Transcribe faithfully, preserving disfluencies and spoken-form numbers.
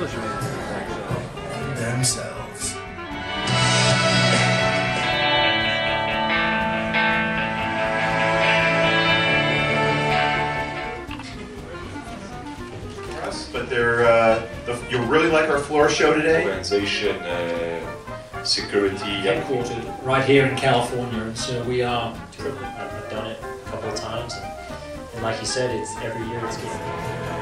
themselves. But they're, uh, the, you'll really like our floor show today. Organization, uh, security, headquartered right here in California, and so we are. I've done it a couple of times, and, and like you said, it's every year it's getting